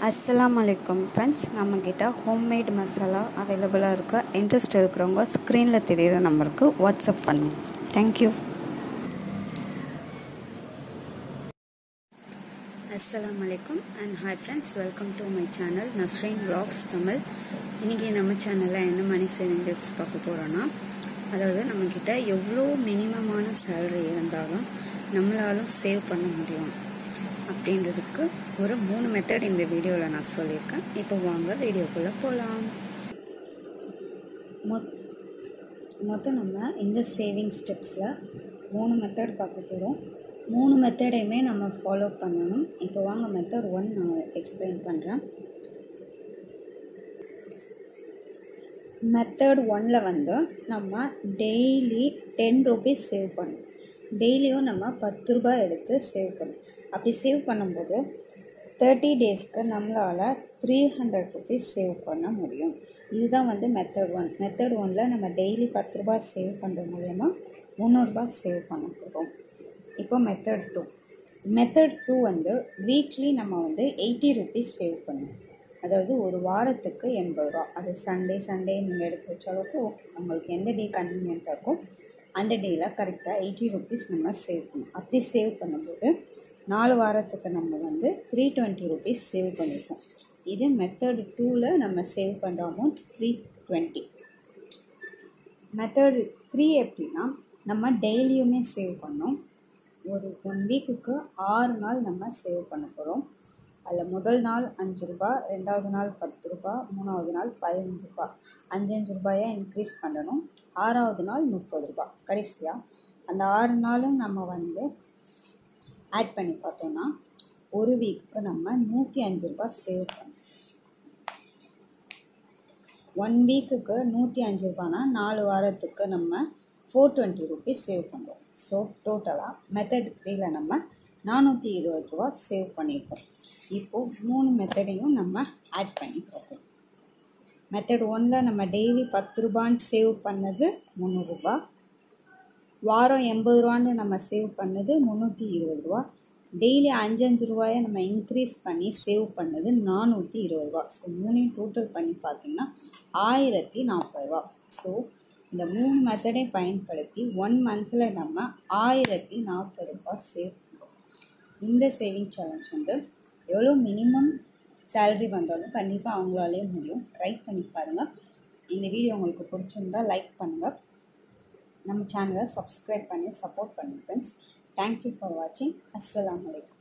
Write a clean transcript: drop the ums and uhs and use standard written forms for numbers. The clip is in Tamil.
அஸ்ஸலாமலைக்கும் ஃப்ரெண்ட்ஸ், நம்மக்கிட்ட ஹோம்மேட் மசாலா அவைலபிளாக இருக்க. இன்ட்ரெஸ்ட் இருக்கிறவங்க ஸ்க்ரீனில் தெரிகிற நம்பருக்கு வாட்ஸ்அப் பண்ணுங்க. தேங்க்யூ. அஸ்ஸலாமலைக்கும் and hi friends, welcome to my channel Nasreen vlogs Tamil. இன்றைக்கி நம்ம சேனலில் என்ன மணி சேவிங் டிப்ஸ் பார்க்க போகிறோன்னா, அதாவது நம்மக்கிட்ட எவ்வளோ மினிமமான சேலரி இருந்தாலும் நம்மளாலும் சேவ் பண்ண முடியும் அப்படின்றதுக்கு ஒரு 3 மெத்தட் இந்த வீடியோவில் நான் சொல்லியிருக்கேன். இப்போ வாங்க வீடியோக்குள்ளே போகலாம். மொத்தம் நம்ம இந்த சேவிங் ஸ்டெப்ஸில் 3 மெத்தட் பார்க்க போகிறோம். 3 மெத்தடையுமே நம்ம ஃபாலோ பண்ணணும். இப்போ வாங்க மெத்தட் 1 நான் எக்ஸ்பிளைன் பண்ணுறேன். மெத்தட் 1ல் வந்து நம்ம டெய்லி 10 ரூபீஸ் சேவ் பண்ணணும். டெய்லியும் நம்ம 10 ரூபாய் எடுத்து சேவ் பண்ணணும். அப்படி சேவ் பண்ணும்போது 30 டேஸ்க்கு நம்மளால் 300 ரூபீஸ் சேவ் பண்ண முடியும். இதுதான் வந்து மெத்தட் 1. மெத்தட் 1ல் நம்ம டெய்லி 10 ரூபாய் சேவ் பண்ணுற மூலயமா 300 ரூபாய் சேவ் பண்ண போகிறோம். இப்போ மெத்தட் 2. மெத்தட் 2 வந்து வீக்லி நம்ம வந்து 80 ரூபீஸ் சேவ் பண்ணணும். அதாவது ஒரு வாரத்துக்கு 80 ரூபா. அது சண்டே நீங்கள் எடுத்து வச்சாலும் ஓகே. உங்களுக்கு எந்த டே கன்வீனியண்ட்டாக இருக்கும் அந்த டேயில் கரெக்டாக 80 ரூபீஸ் நம்ம சேவ் பண்ணணும். அப்படி சேவ் பண்ணும்போது 4 வாரத்துக்கு நம்ம வந்து 320 ரூபீஸ் சேவ் பண்ணியிருக்கோம். இது மெத்தட் 2ல் நம்ம சேவ் பண்ணுற அமௌண்ட் 320. மெத்தட் 3 எப்படின்னா, நம்ம டெய்லியுமே சேவ் பண்ணோம். ஒரு 1 வீக்குக்கு 6 நாள் நம்ம சேவ் பண்ண போகிறோம். அதில் முதல் நாள் 5 ரூபா, 2வது நாள் 10 ரூபா, 3வது நாள் 15 ரூபா, 5 ரூபாயாக இன்க்ரீஸ் பண்ணணும். 6வது நாள் 30 ரூபா. கடைசியாக அந்த 6 நாளும் நம்ம வந்து ஆட் பண்ணி பார்த்தோன்னா ஒரு வீக்குக்கு நம்ம 105 ரூபா சேவ் பண்ணணும். 1 வீக்குக்கு 105 ரூபானா 4 வாரத்துக்கு நம்ம 420 ரூபீஸ் சேவ் பண்ணுறோம். ஸோ டோட்டலாக மெத்தட் 3ல் நம்ம 420 ரூபா சேவ் பண்ணியிருக்கோம். இப்போது 3 மெத்தடையும் நம்ம ஆட் பண்ணி பார்ப்போம். மெத்தட் 1ல் நம்ம டெய்லி 10 ரூபான்னு சேவ் பண்ணது 300 ரூபா. வாரம் 80 ரூபான்னு நம்ம சேவ் பண்ணது 320 ரூபா. டெய்லி 5 ரூபாயை நம்ம இன்க்ரீஸ் பண்ணி சேவ் பண்ணது 420 ரூபா. ஸோ 3 டோட்டல் பண்ணி பார்த்தீங்கன்னா 1040 ரூபா. ஸோ இந்த 3 மெத்தடையும் பயன்படுத்தி 1 மந்தில் நம்ம 1040 ரூபா சேவ் பண்ணுறோம். இந்த சேவிங் சேலஞ்ச் வந்து எவ்வளோ மினிமம் சேலரி வந்தாலும் கண்டிப்பாக அவங்களாலே முடியும். ட்ரை பண்ணி பாருங்கள். இந்த வீடியோ உங்களுக்கு பிடிச்சிருந்தால் லைக் பண்ணுங்கள். நம்ம சேனலை சப்ஸ்கிரைப் பண்ணி சப்போர்ட் பண்ணுங்கள் ஃப்ரெண்ட்ஸ். தேங்க்யூ ஃபார் வாட்சிங். அஸ்ஸலாமு அலைக்கும்.